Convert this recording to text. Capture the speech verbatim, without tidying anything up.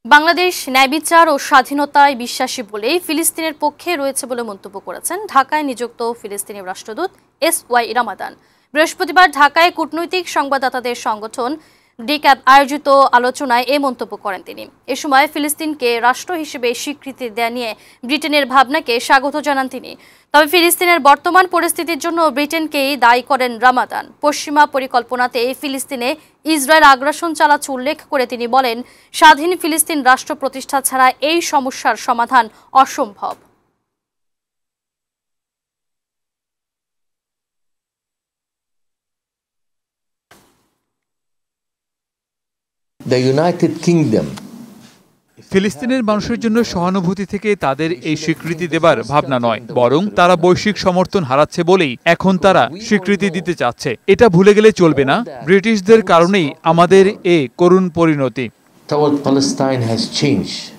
বাংলাদেশ ন্যায়বিচার ও স্বাধীনতায় বিশ্বাসী বলেই ফিলিস্তিনের পক্ষে রয়েছে বলে মন্তব্য করেছেন ঢাকায় নিযুক্ত ফিলিস্তিনি রাষ্ট্রদূত এস ওয়াই রামাদান। বৃহস্পতিবার ঢাকায় কূটনৈতিক সংবাদদাতাদের সংগঠন ডিক্যাব আয়োজিত আলোচনায় এ মন্তব্য করেন তিনি। এ সময় ফিলিস্তিনকে রাষ্ট্র হিসেবে স্বীকৃতি দেয়া নিয়ে ব্রিটেনের ভাবনাকে স্বাগত জানান তিনি। তবে ফিলিস্তিনের বর্তমান পরিস্থিতির জন্য ব্রিটেনকেই দায়ী করেন রামাদান। পশ্চিমা পরিকল্পনাতে ফিলিস্তিনে ইসরায়েল আগ্রাসন চালাচ্ছে উল্লেখ করে তিনি বলেন, স্বাধীন ফিলিস্তিন রাষ্ট্র প্রতিষ্ঠা ছাড়া এই সমস্যার সমাধান অসম্ভব। The United Kingdom ফিলিস্তিনের মানুষের জন্য সহানুভূতি থেকে তাদের এই স্বীকৃতি দেবার ভাবনা নয়, বরং তারা বৈশ্বিক সমর্থন হারাচ্ছে বলেই এখন তারা স্বীকৃতি দিতে চাচ্ছে। এটা ভুলে গেলে চলবে না, ব্রিটিশদের কারণেই আমাদের এ করুণ পরিণতি। toward Palestine has changed.